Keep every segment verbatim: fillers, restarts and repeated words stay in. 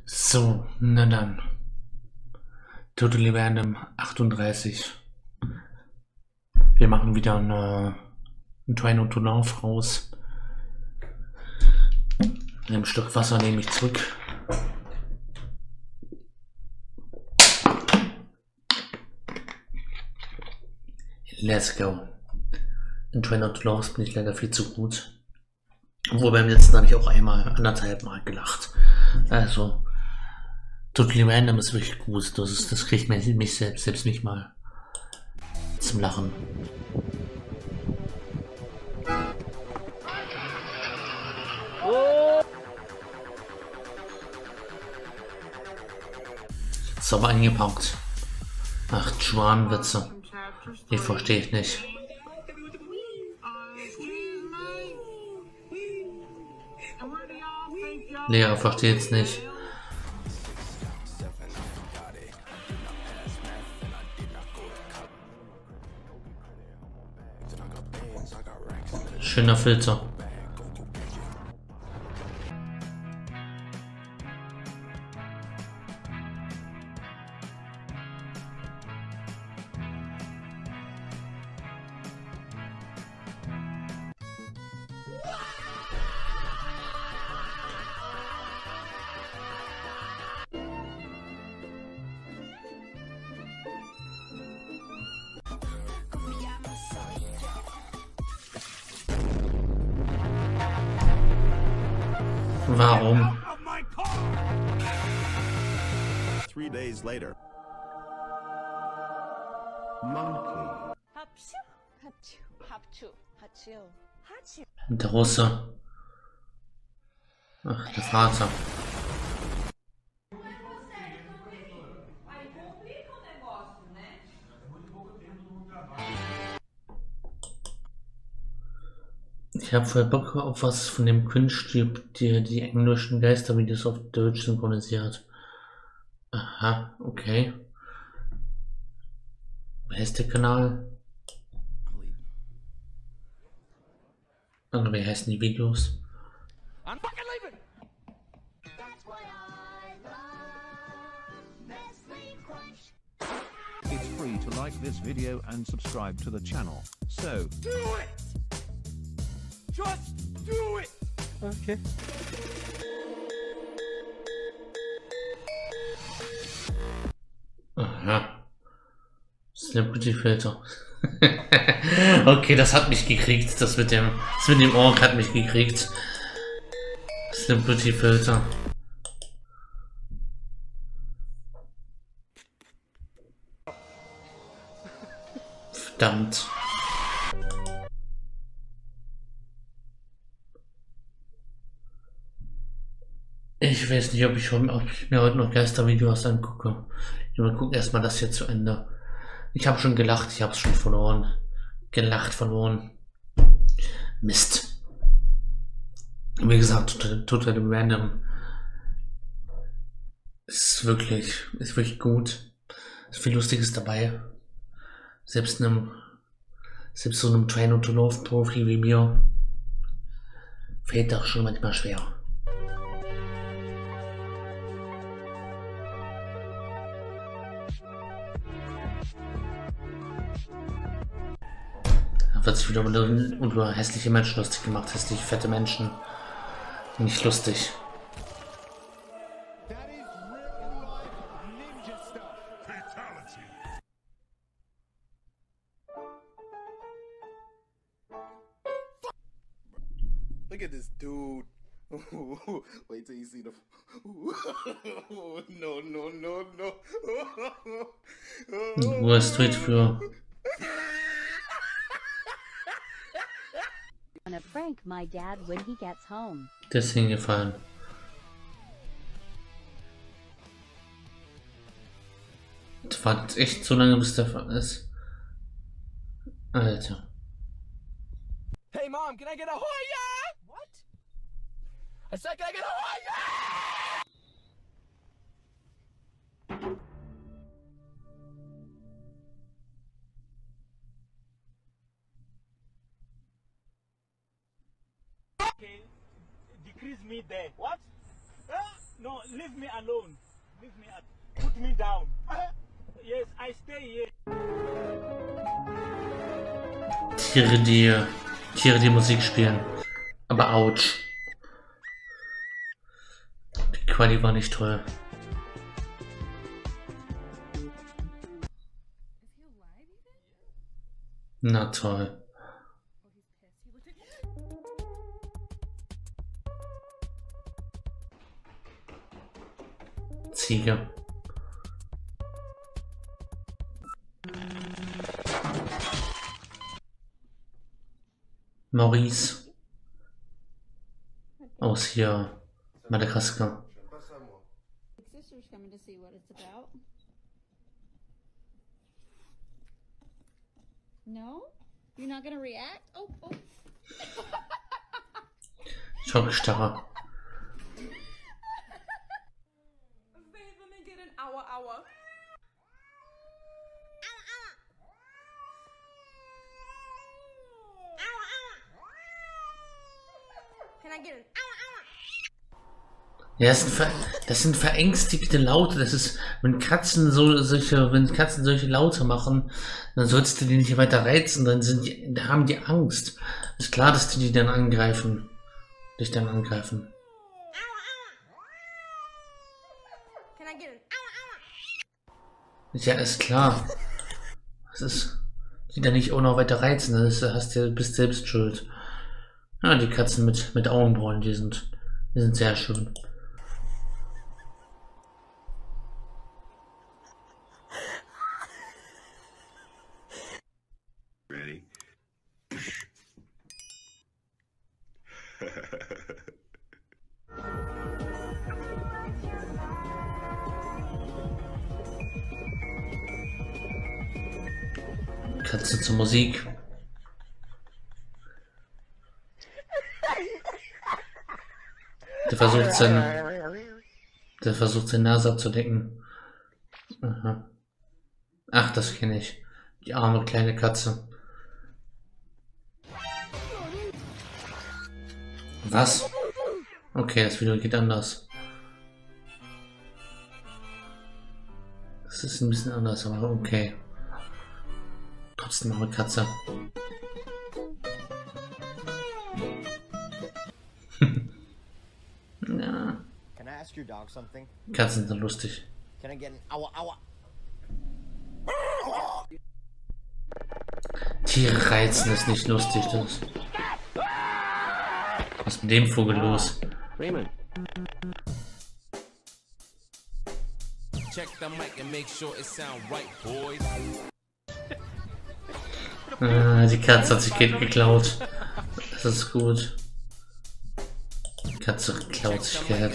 So, na dann. Totally Random achtunddreißig. Wir machen wieder eine, ein Train to Love raus. Ein Stück Wasser nehme ich zurück. Let's go. In Train to Love bin ich leider viel zu gut. Obwohl beim letzten habe ich auch einmal anderthalb Mal gelacht. Also, Totally Random ist wirklich gut. Das, ist, das kriegt mich, mich selbst, selbst nicht mal zum Lachen. Ist aber eingepackt. Ach, Schwanwitze. Die verstehe ich nicht. Lehrer versteht's nicht. Schöner Filter. Warum? Three days later. Monkey. Der Russe. Ach, der Vater. Ich habe voll Bock auf was von dem Kunststück, die die englischen Geistervideos auf Deutsch synchronisiert. Aha, okay. Wer ist der Kanal? Und wie heißen die Videos? I'm fucking leaving. It's free to like this video and subscribe to the channel. So, Do it. Just do it. okay. Aha. Celebrity Filter. Okay, das hat mich gekriegt. Das mit dem, das mit dem Ork hat mich gekriegt. Celebrity Filter. Verdammt. Ich weiß nicht, ob ich, ob ich mir heute noch Geistervideos angucke. Wir gucken erstmal das hier zu Ende. Ich habe schon gelacht, ich habe es schon verloren. Gelacht, verloren. Mist. Wie gesagt, total, total random. Ist wirklich, ist wirklich gut. Ist viel Lustiges dabei. Selbst einem, selbst so einem Train to Love Profi wie mir fällt das schon manchmal schwer. Da wird sich wieder über hässliche Menschen lustig gemacht, hässliche fette Menschen. Nicht lustig. Look at this dude. Wait till you see the. No, no, no, no. Wo ist Tweet für? Gonna prank my dad when he gets home. Der ist hingefallen. Das war echt so lange, bis der Fall ist. Alter. Hey mom, can I get a Hoya? What? I said, can I get a Hoya? Okay, decrease me there. What? Uh, no, leave Leave me alone. Leave me at put me down. Yes, I stay here. Tiere, die Tiere, die Musik spielen. Aber ouch. Die Quali war nicht toll. Na toll. Ziege. Maurice. Aus hier Madagaskar. Sister's coming to see what it's about. No? You're not gonna react? Oh, oh. Schockstarre. Babe, let me get an hour, hour. Can I get an hour, hour? Ja, das sind, ver das sind verängstigte Laute. Das ist, wenn Katzen so solche, wenn Katzen solche Laute machen, dann sollst du die nicht weiter reizen, dann sind die, da haben die Angst. Ist klar, dass die die dann angreifen, dich dann angreifen. Can I get an hour, hour? Ja, ist klar. Das ist, die dann nicht auch noch weiter reizen, dann ist, hast du, bist selbst schuld. Ja, die Katzen mit mit Augenbrauen, die sind, die sind sehr schön. Ready? Katze zur Musik. Der versucht sein, der versucht seine Nase abzudecken. Aha. Ach, das kenne ich. Die arme kleine Katze. Was? Okay, das Video geht anders. Das ist ein bisschen anders, aber okay. Trotzdem arme Katze. Ja. Can I ask your dog something? Katzen sind lustig. Can I get an aua aua? Tiere reizen ist nicht lustig, das. Was ist mit dem Vogel los? Raymond. Check the mic and make sure it sound right, boys. Ah, die Katze hat sich Geld geklaut. Das ist gut. Die Katze klaut sich Geld.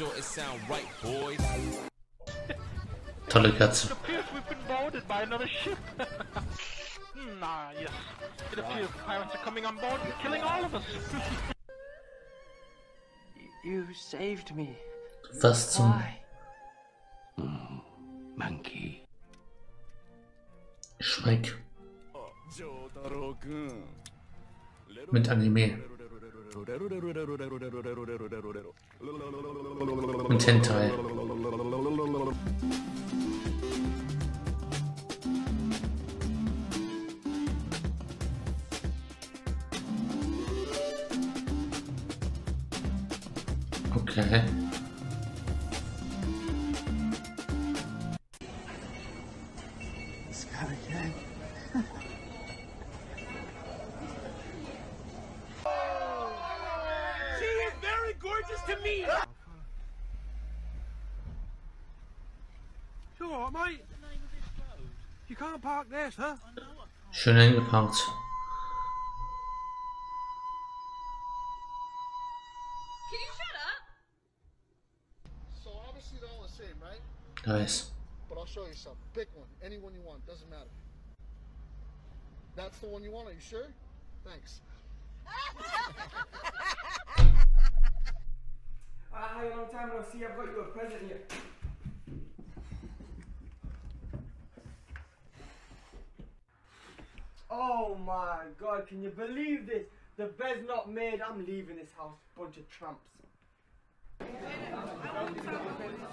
Tolle Katze. Nah, yes. It appears pirates are coming on board and killing all of us. You saved me. Was zum... Mm, monkey. Schweig. Mit Anime. Und Hentai. Okay. Scott again. She is very gorgeous to me. You all right, mate? You can't park there, sir. Schön eingeparkt. Can you shut up? So obviously they're all the same, right? Nice. But I'll show you some. Pick one. Any one you want. Doesn't matter. That's the one you want? Are you sure? Thanks. I had a long time no see. I've got you a present here. Oh my god, can you believe this? The bed's not made. I'm leaving this house. Bunch of tramps.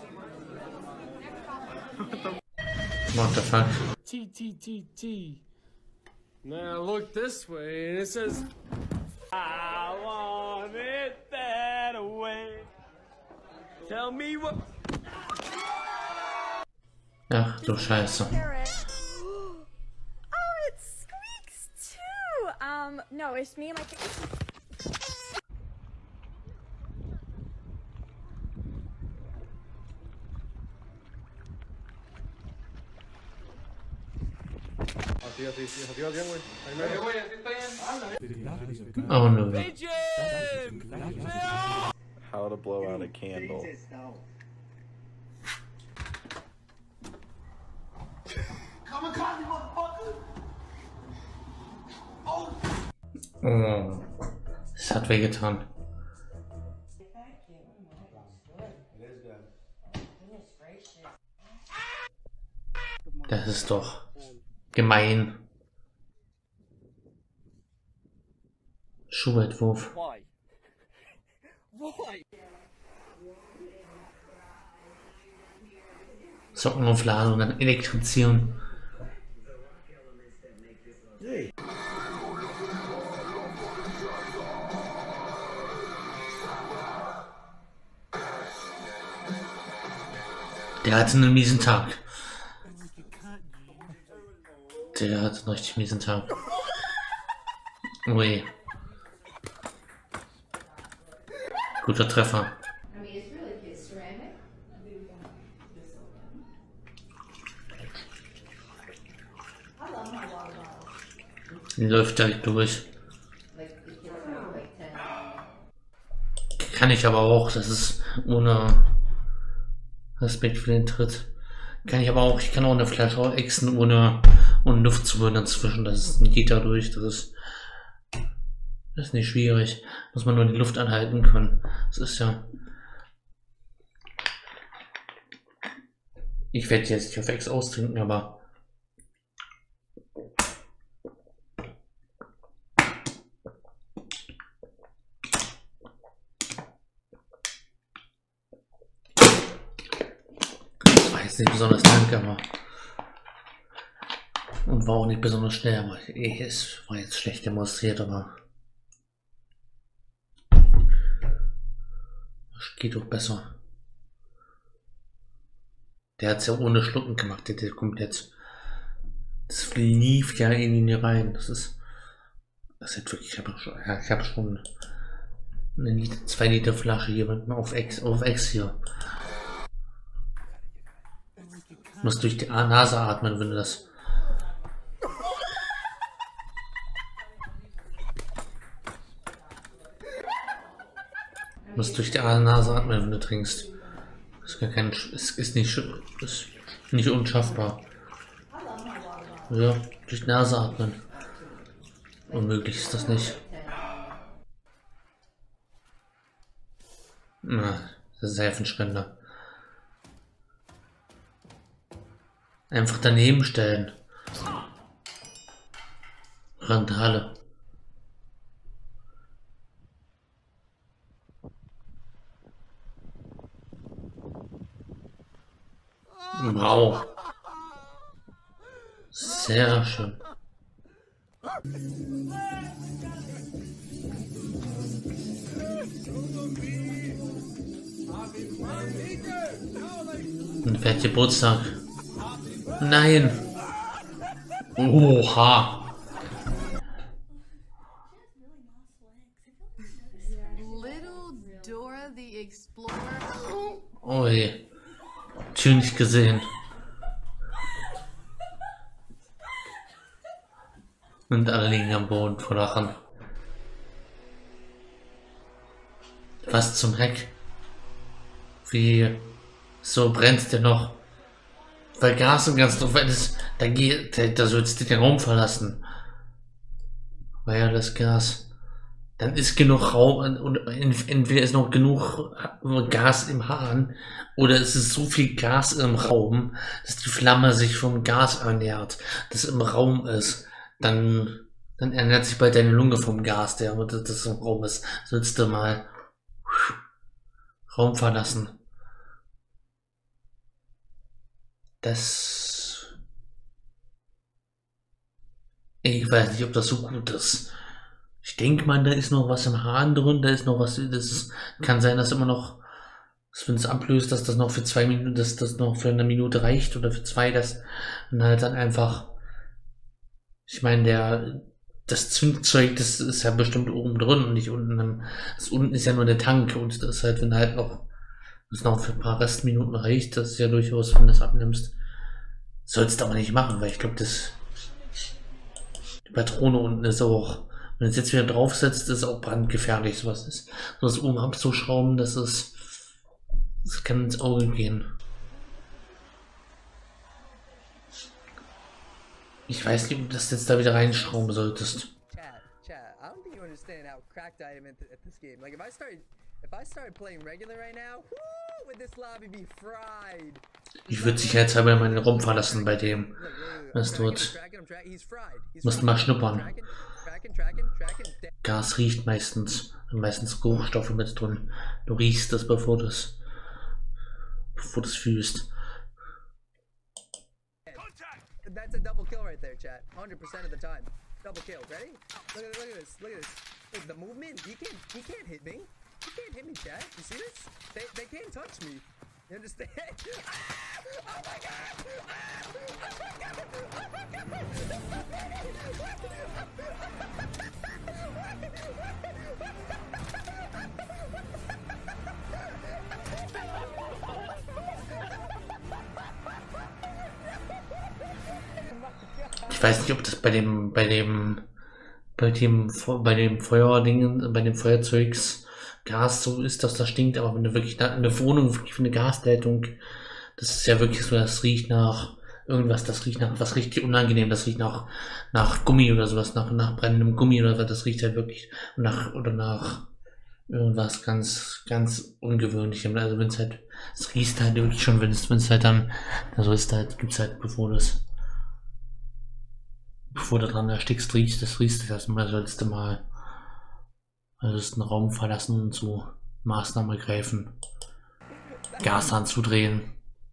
What the fuck? T T T T. Now look this way and it says I want it that way. Tell me what. Ach du Scheiße. Oh, it squeaks too. Um, no, it's me and my cat. Oh no. How to blow out a candle. Come and call me, motherfucker! Oh! Oh. Es hat wehgetan. Das ist doch gemein. Schuhentwurf. Why? Why? Socken aufladen und dann elektrizieren. Der hatte einen miesen Tag. Der hatte einen richtig miesen Tag. Ui. Guter Treffer. Läuft direkt durch. Kann ich aber auch, das ist ohne Respekt für den Tritt. Kann ich aber auch, ich kann auch eine Flasche auch exen ohne, ohne Luftzufuhr dazwischen. Das ist ein geht da durch, das ist, das ist nicht schwierig. Muss man nur die Luft anhalten können. Das ist ja. Ich werde jetzt nicht auf Ex austrinken, aber. Nicht besonders lang, aber und war auch nicht besonders schnell, aber es war jetzt schlecht demonstriert, aber es geht doch besser. Der hat es ja ohne Schlucken gemacht, der, der komplett. Das lief ja in ihn rein. Das ist, das ist wirklich. Ich habe schon, ja, ich habe schon eine Liter, zwei Liter Flasche hier auf Ex, auf Ex hier. Muss durch die Nase atmen, wenn du das. Muss durch die Nase atmen, wenn du trinkst. Das ist gar kein. Es ist nicht, ist nicht unschaffbar. Ja, durch die Nase atmen. Unmöglich ist das nicht. Na, das ist Seifenspender. Einfach daneben stellen. Randale. Wow. Sehr schön. Und wer hat Geburtstag? Nein. Oha. Little Dora the Explorer. Oh je. Schön nicht gesehen. Und alle liegen am Boden vor Lachen. Was zum Heck? Wie? So brennt der noch? Weil Gas und ganz drauf, wenn es, da geht, da, da sollst du den Raum verlassen. Weil ja das Gas, dann ist genug Raum und entweder ist noch genug Gas im Hahn oder es ist so viel Gas im Raum, dass die Flamme sich vom Gas ernährt, das im Raum ist. Dann, dann ernährt sich bald deine Lunge vom Gas, der das im Raum ist. Sollst du mal Raum verlassen. das... Ich weiß nicht, ob das so gut ist. Ich denke mal, da ist noch was im Hahn drin, da ist noch was, das ist, kann sein, dass immer noch, wenn es ablöst, dass das noch für zwei Minuten, dass das noch für eine Minute reicht oder für zwei, dass man halt dann einfach, ich meine, der, das Zündzeug, das ist ja bestimmt oben drin und nicht unten, im, das unten ist ja nur der Tank und das ist halt, wenn halt noch, das noch für ein paar Restminuten reicht, das ist ja durchaus, wenn du das abnimmst, sollst du aber nicht machen, weil ich glaube, das, die Patrone unten ist auch, wenn es jetzt wieder draufsetzt, ist auch brandgefährlich, sowas ist. So das oben abzuschrauben, das ist, das kann ins Auge gehen. Ich weiß nicht, ob du das jetzt da wieder reinschrauben solltest. Chat, chat, I don't think you understand how cracked I am at, at this game. Like if I started, if I started playing regular right now, whoo, would this lobby be fried? Ich würde sicherheitshalber meinen Raum verlassen bei dem. Was dort. Musst mal schnuppern. Gas riecht meistens. Meistens Geruchsstoffe mit drin. Du riechst das, bevor du es bevor du es fühlst. That's a double kill right there, chat. one hundred percent of the time. Double kill. Ready? Look at, look at this. Look at this. Hey, the movement, he can't, he can't hit me. He can't hit me, chat. You see this? They, they can't touch me. You understand? Ah! Oh my god! Ah! Oh my god! Oh Ich weiß nicht, ob das bei dem, bei dem, bei dem, bei dem Feuerdingen, bei dem Feuerzeugs Gas so ist, dass das stinkt, aber wenn du wirklich eine Wohnung, wirklich eine Gasleitung, das ist ja wirklich so, das riecht nach irgendwas, das riecht nach was richtig unangenehm, das riecht nach, nach Gummi oder sowas, nach, nach brennendem Gummi oder was, das riecht halt wirklich nach, oder nach irgendwas ganz, ganz Ungewöhnlichem. Also wenn es halt, es riecht halt wirklich schon, wenn es, wenn es halt dann, also ist halt, gibt es halt, bevor das Bevor du dran erstickst, riechst, das riechst du erstmal, sollst du mal sollst einen Raum verlassen und so Maßnahmen ergreifen. Gas anzudrehen.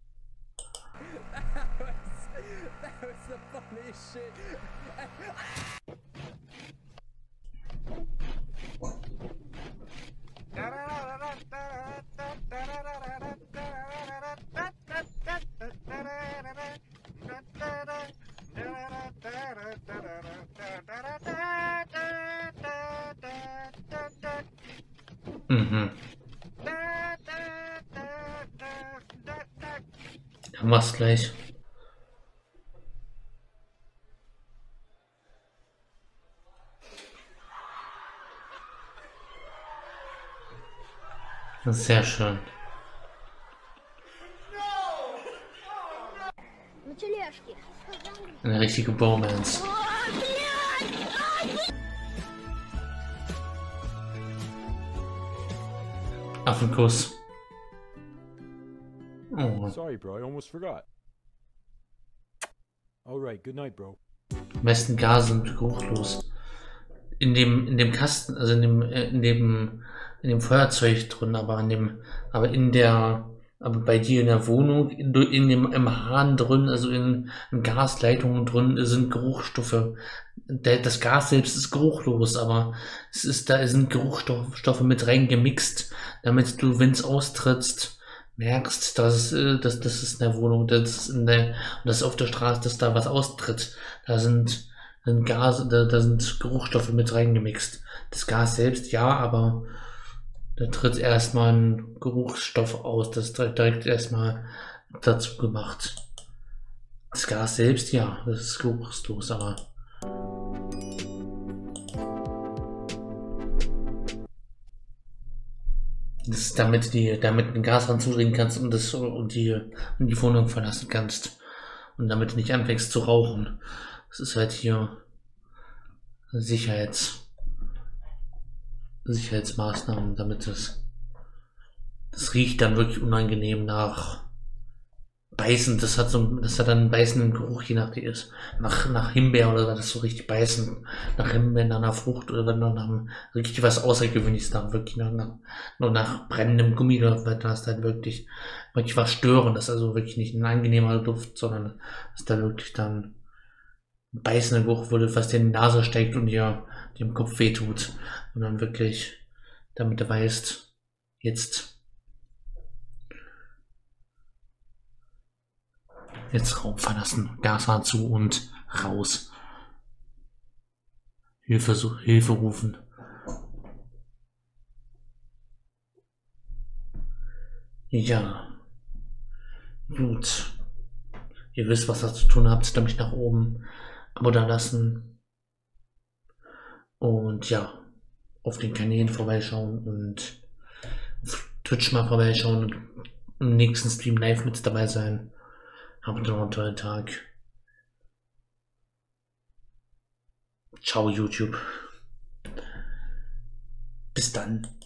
Mhm. Dann mach's gleich. Das ist sehr schön. Eine richtige Bromance. Affenkuss. Oh. Sorry, bro. I almost forgot. All right. Good night, bro. Die meisten Gase sind geruchlos. In dem, in dem Kasten, also in dem, in dem, in dem Feuerzeug drin, aber in dem, aber in der, aber bei dir in der Wohnung, in, in dem, im Hahn drin, also in, in Gasleitungen drin, sind Geruchsstoffe. Der, das Gas selbst ist geruchlos, aber es ist, da sind Geruchsstoffe mit rein gemixt, damit du, wenn es austrittst, merkst, dass es, dass das ist in der Wohnung, das ist in der, das ist auf der Straße, dass da was austritt. Da sind, sind Gase, da, da sind Geruchsstoffe mit reingemixt. Das Gas selbst ja, aber da tritt erstmal ein Geruchsstoff aus, das ist direkt erstmal dazu gemacht. Das Gas selbst ja, das ist geruchslos, aber das ist damit die, damit ein Gas ranzudrehen kannst und das und die, und die Wohnung verlassen kannst und damit nicht anfängst zu rauchen. Das ist halt hier Sicherheits Sicherheitsmaßnahmen, damit das das riecht dann wirklich unangenehm nach beißend, das hat so, das hat dann einen beißenden Geruch, je nach die ist. Nach, nach Himbeer oder was, das so richtig beißend. Nach Himbeer, nach einer Frucht oder nach, nach richtig was Außergewöhnliches, nach wirklich nach, nach, nur nach brennendem Gummi oder was, da ist halt wirklich, wirklich was Störendes, also wirklich nicht ein angenehmer Duft, sondern ist da wirklich dann ein beißender Geruch, wo was dir in die Nase steckt und dir, dir im Kopf wehtut. Und dann wirklich, damit du weißt, jetzt Jetzt Raum verlassen, Gashahn zu und raus. Hilfe, so, Hilfe rufen. Ja. Gut. Ihr wisst, was ihr zu tun habt, nämlich nach oben Abo da lassen. Und ja, auf den Kanälen vorbeischauen und auf Twitch mal vorbeischauen und im nächsten Stream live mit dabei sein. Habt noch einen tollen Tag. Ciao YouTube. Bis dann.